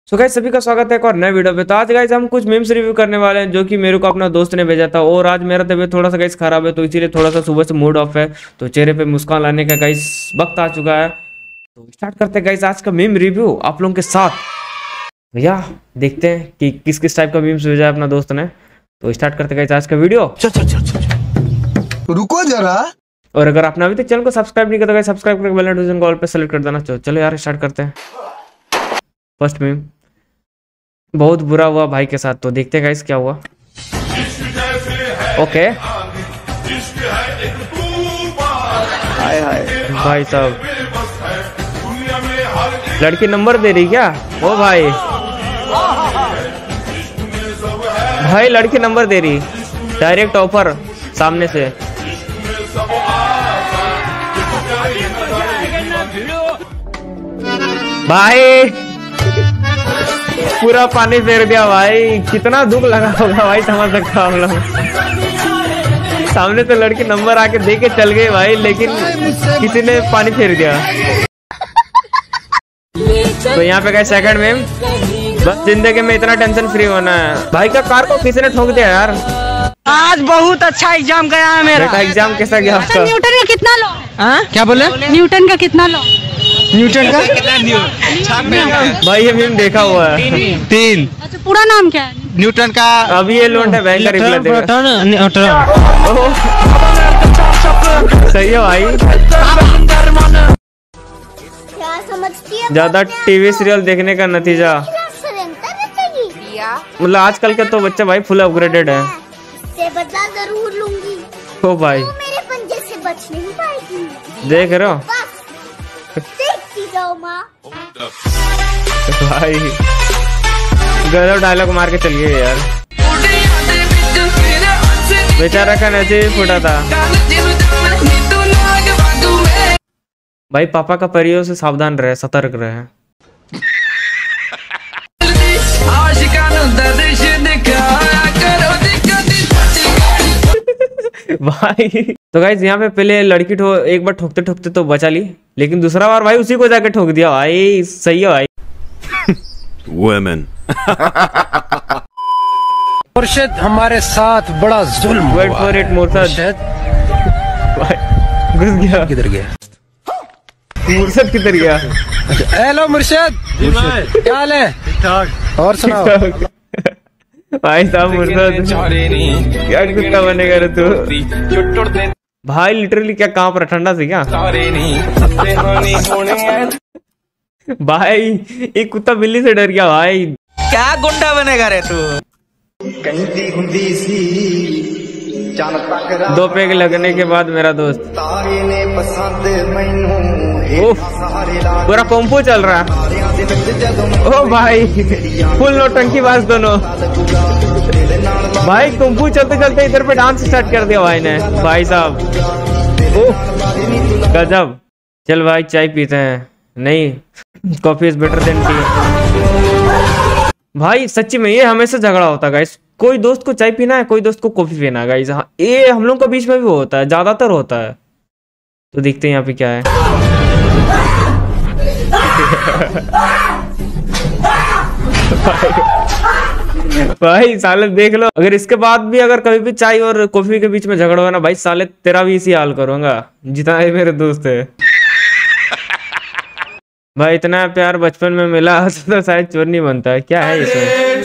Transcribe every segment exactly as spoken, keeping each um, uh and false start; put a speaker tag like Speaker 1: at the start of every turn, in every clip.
Speaker 1: So guys सभी का स्वागत है एक और नए वीडियो पे। तो आज गाइस हम कुछ मीम्स रिव्यू करने वाले हैं जो कि मेरे को अपना दोस्त ने भेजा था। और आज मेरा तबीयत थोड़ा सा गाइस खराब है तो इसीलिए थोड़ा सा सुबह से मूड ऑफ है, तो चेहरे पे मुस्कान लाने का गाइस वक्त आ चुका है। तो स्टार्ट करते हैं गाइस आज का मीम रिव्यू आप लोगों के साथ। भैया देखते हैं कि किस किस टाइप का मीम्स भेजा है अपना दोस्त ने। तो स्टार्ट करते हैं गाइस आज का वीडियो।
Speaker 2: चल चल चल चल रुको जरा।
Speaker 1: और अगर आपने अभी तक चैनल को सब्सक्राइब नहीं किया तो सब्सक्राइब करके बेल नोटिफिकेशन को ऑल पे सेलेक्ट कर देना। चलो यार स्टार्ट करते हैं। फर्स्ट मीम, बहुत बुरा हुआ भाई के साथ, तो देखते हैं गाइस क्या हुआ। ओके हाय हाय भाई साहब, लड़की नंबर दे रही क्या? ओ भाई भाई लड़की नंबर दे रही, डायरेक्ट ऑफर सामने से। भाई पूरा पानी फेर दिया भाई, कितना दुख लगा होगा भाई, समझ सकता हम लोग। सामने तो लड़की नंबर आके दे के चल गए भाई, लेकिन किसी ने पानी फेर दिया। तो यहाँ पे गए सेकंड में, बस जिंदगी में इतना टेंशन फ्री होना है। भाई का कार को किसी ने ठोक दिया यार।
Speaker 3: आज बहुत अच्छा एग्जाम गया है मेरा।
Speaker 1: बेटा एग्जाम कैसा गया आपका?
Speaker 3: न्यूटन का कितना लो? हाँ क्या बोले? न्यूटन का कितना लो? न्यूटन का कितना?
Speaker 1: भाई ये मीम देखा हुआ है।
Speaker 3: तीन। अच्छा पूरा नाम क्या है? न्यूटन का।
Speaker 1: अभी ये लोन है, बैंक का रिप्लाई देगा। सही है भाई। ज्यादा टीवी सीरियल देखने का नतीजा, मतलब आजकल के तो बच्चे भाई फुल अपग्रेडेड है।
Speaker 4: बदला जरूर लूंगी।
Speaker 1: ओ भाई
Speaker 4: मेरे पंजे से बच नहीं पाएगी।
Speaker 1: देख रहे हो
Speaker 4: देखती जाओ माँ।
Speaker 1: भाई गलत डायलॉग मार के चल गए यार। बेचारा का नसीब ही फूटा था। भाई पापा का परियों से सावधान रहे, सतर्क रहे। भाई तो गाइस यहाँ पे पहले लड़की ठो एक बार ठोकते ठोकते तो बचा ली, लेकिन दूसरा बार भाई उसी को जाके ठोक दिया भाई। सही है भाई।
Speaker 5: वुमेन
Speaker 2: मुर्शिद हमारे साथ बड़ा जुल्म।
Speaker 1: वेट फॉर इट मुर्शिद। घुस गया।
Speaker 2: किधर गया
Speaker 1: मुर्शिद? किधर गया?
Speaker 2: हेलो मुर्शिद, क्या हाल है? ठीक ठाक। और सुनाओ
Speaker 1: भाई साहब मुर्शिद क्या कुत्ता बनेगा रे तू? भाई लिटरली क्या कांप रहा, ठंडा से क्या? भाई एक कुत्ता बिल्ली से डर गया भाई।
Speaker 3: क्या गुंडा बनेगा रे तू?
Speaker 1: दो पेग लगने के बाद मेरा दोस्त, पूरा पंपो चल रहा है। ओ भाई फुल नौटंकी बाज दोनों। भाई कुंफू चलते चलते इधर पे डांस स्टार्ट कर दिया भाई ने। भाई साहब गजब। चल भाई चाय पीते हैं। नहीं coffee is better than tea. भाई सच्ची में ये हमेशा झगड़ा होता है गाइस, कोई दोस्त को चाय पीना है, कोई दोस्त को कॉफी पीना है गाइस। हाँ ये हम लोग के बीच में भी होता है, ज्यादातर होता है। तो देखते हैं यहाँ पे क्या है। भाई साले देख लो, अगर इसके बाद भी अगर कभी भी चाय और कॉफी के बीच में झगड़ा हो ना भाई, साले तेरा भी इसी हाल करूंगा जितना है मेरे दोस्त है। भाई इतना प्यार बचपन में मिला तो शायद चोर नहीं बनता है। क्या है इसमें?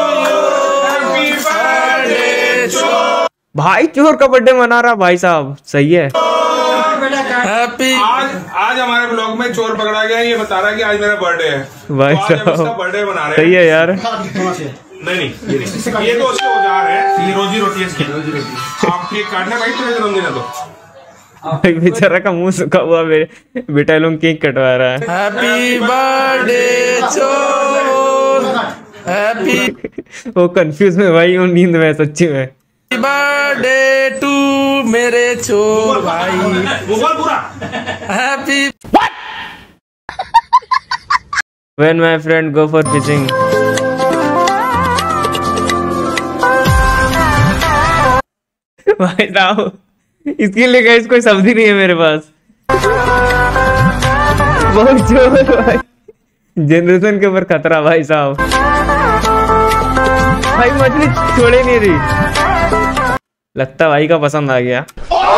Speaker 1: भाई चोर का बर्थडे मना रहा भाई साहब, सही है।
Speaker 6: हैप्पी। आज आज हमारे ब्लॉग में चोर पकड़ा गया, ये बता रहा है कि आज मेरा बर्थडे है
Speaker 1: भाई
Speaker 6: साहब। बर्थडे मना रहे हैं।
Speaker 1: सही है यार।
Speaker 6: नहीं नहीं ये नहीं, ये तो उसके औजार है, ये रोजी रोटी है इसकी। रोजी रोटी आप केक काटना भाई, तेरे जन्मदिन है तो।
Speaker 1: भाई बेचारा का मुंह सूखा हुआ, मेरे बेटा लोग केक कटवा रहा है।
Speaker 3: हैप्पी बर्थडे चोर, हैप्पी।
Speaker 1: वो कंफ्यूज में भाई, वो नींद में सच्ची में।
Speaker 3: हैप्पी बर्थडे टू मेरे चोर भाई।
Speaker 6: वो बोल पूरा
Speaker 3: happy.
Speaker 1: When my friend go for fishing। भाई साहब इसके लिए गाइस कोई शब्द ही नहीं है मेरे पास। बहुत जोर भाई, जनरेशन के ऊपर खतरा भाई साहब। भाई मछली छोड़े नहीं रही, लगता भाई का पसंद आ गया।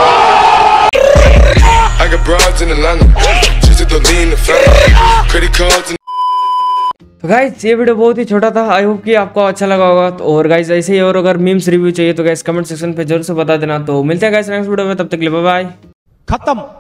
Speaker 1: तो गाइस ये वीडियो बहुत ही छोटा था, आई होप कि आपको अच्छा लगा होगा। तो और गाइस ऐसे ही और अगर मीम्स रिव्यू चाहिए तो गाइस कमेंट सेक्शन पे जरूर से बता देना। तो मिलते हैं गाइस नेक्स्ट वीडियो में, तब तक के लिए बाय बाय।
Speaker 2: खत्म।